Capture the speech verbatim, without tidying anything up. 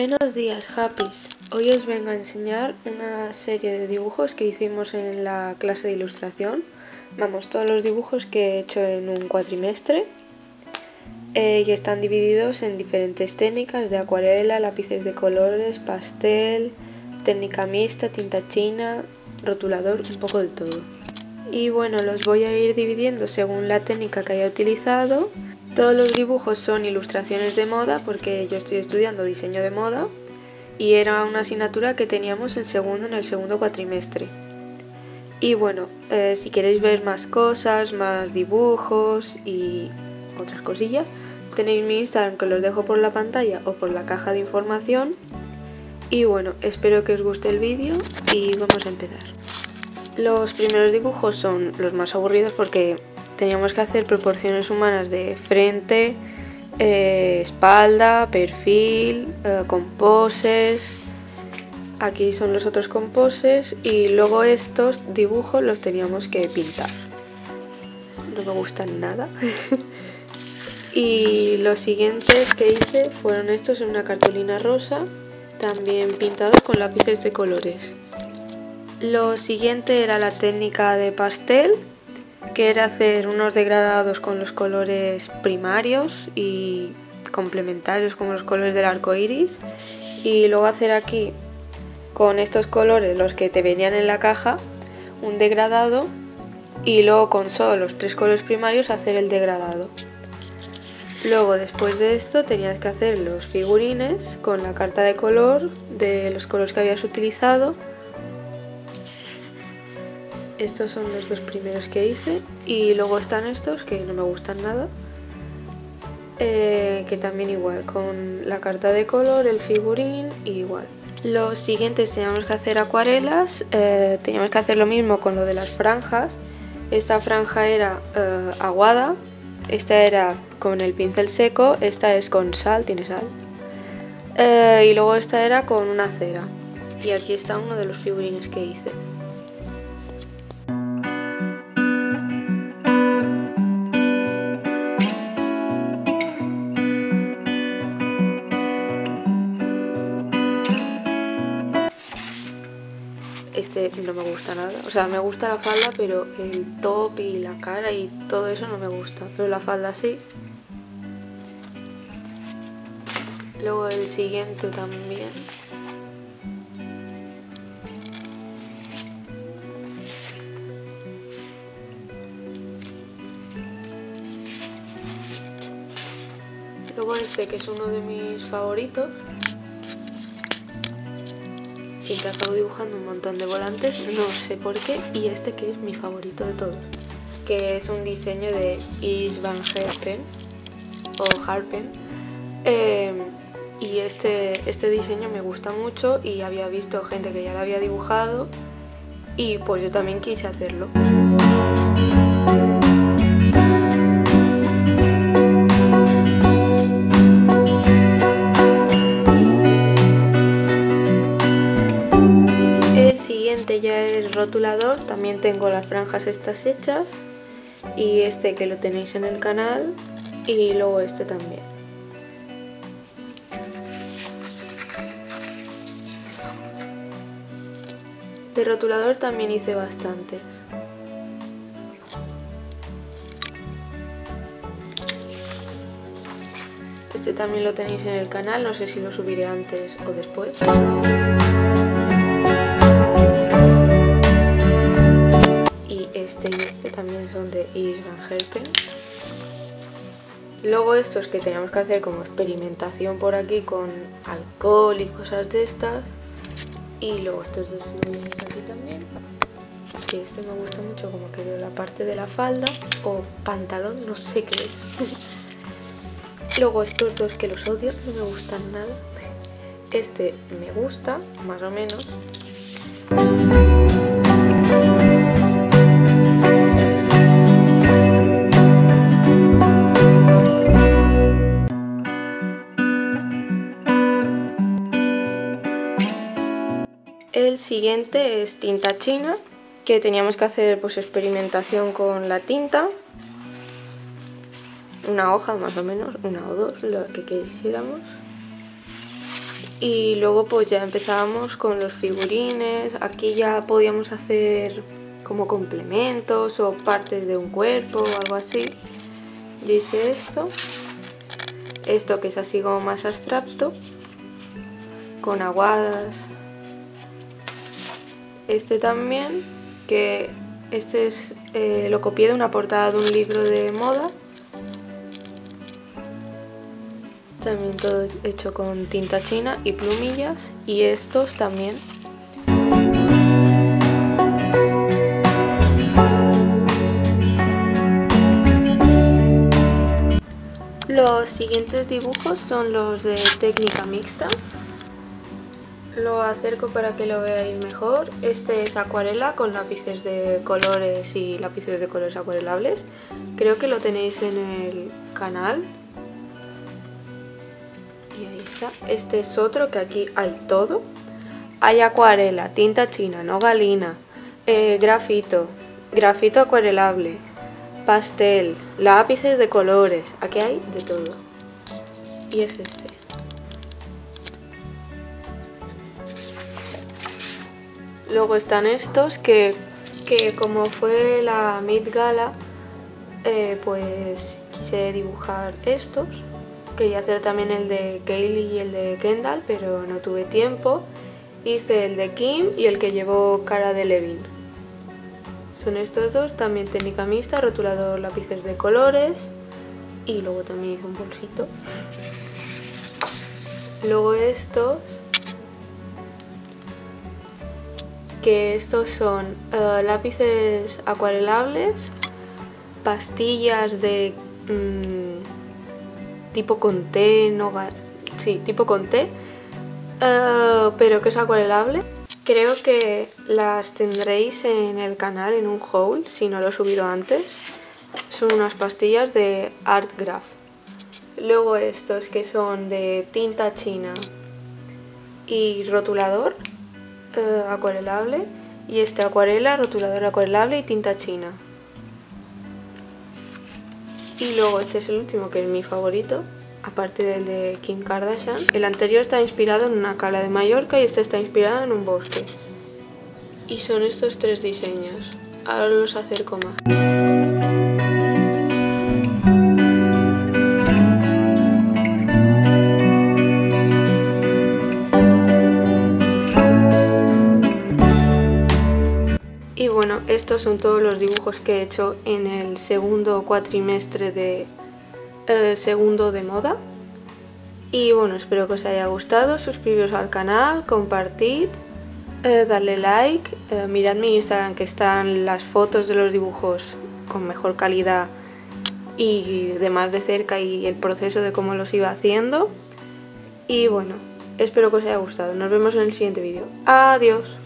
Buenos días, Happys. Hoy os vengo a enseñar una serie de dibujos que hicimos en la clase de ilustración. Vamos, todos los dibujos que he hecho en un cuatrimestre eh, y están divididos en diferentes técnicas de acuarela, lápices de colores, pastel, técnica mixta, tinta china, rotulador, un poco de todo. Y bueno, los voy a ir dividiendo según la técnica que haya utilizado. Todos los dibujos son ilustraciones de moda porque yo estoy estudiando diseño de moda y era una asignatura que teníamos en segundo en el segundo cuatrimestre. Y bueno, eh, si queréis ver más cosas, más dibujos y otras cosillas, tenéis mi Instagram que los dejo por la pantalla o por la caja de información. Y bueno, espero que os guste el vídeo y vamos a empezar. Los primeros dibujos son los más aburridos porque teníamos que hacer proporciones humanas de frente, eh, espalda, perfil, eh, con poses. Aquí son los otros con poses y luego estos dibujos los teníamos que pintar. No me gustan nada. Y los siguientes que hice fueron estos en una cartulina rosa, también pintados con lápices de colores. Lo siguiente era la técnica de pastel, que era hacer unos degradados con los colores primarios y complementarios como los colores del arco iris, y luego hacer aquí con estos colores, los que te venían en la caja, un degradado, y luego con solo los tres colores primarios hacer el degradado. Luego, después de esto, tenías que hacer los figurines con la carta de color de los colores que habías utilizado. Estos son los dos primeros que hice y luego están estos que no me gustan nada, eh, que también igual, con la carta de color, el figurín igual. Los siguientes teníamos que hacer acuarelas, eh, teníamos que hacer lo mismo con lo de las franjas. Esta franja era eh, aguada, esta era con el pincel seco, esta es con sal, tiene sal, eh, y luego esta era con una cera. Y aquí está uno de los figurines que hice. Este no me gusta nada, o sea, me gusta la falda, pero el top y la cara y todo eso no me gusta, pero la falda sí. Luego el siguiente también. Luego este, que es uno de mis favoritos. Siempre acabo dibujando un montón de volantes, no sé por qué, y este que es mi favorito de todos, que es un diseño de Iris van Herpen o Harpen, eh, y este, este diseño me gusta mucho y había visto gente que ya lo había dibujado y pues yo también quise hacerlo. Ya es rotulador, también tengo las franjas estas hechas y este que lo tenéis en el canal y luego este también. De rotulador también hice bastante. Este también lo tenéis en el canal, no sé si lo subiré antes o después. Este y este también son de Iris van Herpen. Luego estos que teníamos que hacer como experimentación por aquí con alcohol y cosas de estas. Y luego estos dos aquí también. Que este me gusta mucho como quedó la parte de la falda o pantalón, no sé qué es. Luego estos dos que los odio, no me gustan nada. Este me gusta, más o menos. El siguiente es tinta china, que teníamos que hacer pues experimentación con la tinta. Una hoja más o menos, una o dos, lo que quisiéramos. Y luego pues ya empezábamos con los figurines. Aquí ya podíamos hacer como complementos o partes de un cuerpo o algo así. Yo hice esto. Esto que es así como más abstracto, con aguadas. Este también, que este es, eh, lo copié de una portada de un libro de moda. También todo hecho con tinta china y plumillas. Y estos también. Los siguientes dibujos son los de técnica mixta. Lo acerco para que lo veáis mejor. Este es acuarela con lápices de colores y lápices de colores acuarelables. Creo que lo tenéis en el canal. Y ahí está. Este es otro, que aquí hay todo. Hay acuarela, tinta china, nogalina, eh, grafito, grafito acuarelable, pastel, lápices de colores. Aquí hay de todo. Y es este. Luego están estos que, que como fue la Met Gala, eh, pues quise dibujar estos. Quería hacer también el de Kylie y el de Kendall, pero no tuve tiempo. Hice el de Kim y el que llevó cara de Levin. Son estos dos, también técnica mixta, rotulador, lápices de colores. Y luego también hice un bolsito. Luego estos, que estos son uh, lápices acuarelables, pastillas de mmm, tipo con té, no, sí, tipo con té, uh, pero que es acuarelable. Creo que las tendréis en el canal en un haul, si no lo he subido antes. Son unas pastillas de Art Graph. Luego estos que son de tinta china y rotulador uh, acuarelable. Y este acuarela, rotulador acuarelable y tinta china. Y luego este es el último, que es mi favorito, aparte del de Kim Kardashian. El anterior está inspirado en una cala de Mallorca y este está inspirado en un bosque. Y son estos tres diseños. Ahora los acerco más. Y bueno, estos son todos los dibujos que he hecho en el segundo cuatrimestre de eh, segundo de moda. Y bueno, espero que os haya gustado. Suscribiros al canal, compartid, eh, darle like, eh, mirad mi Instagram, que están las fotos de los dibujos con mejor calidad y de más de cerca, y el proceso de cómo los iba haciendo. Y bueno, espero que os haya gustado. Nos vemos en el siguiente vídeo. Adiós.